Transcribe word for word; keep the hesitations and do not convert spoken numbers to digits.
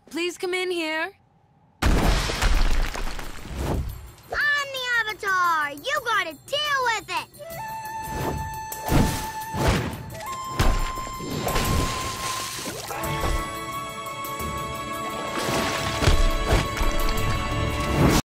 Please come in here. I'm the Avatar! You got it, too!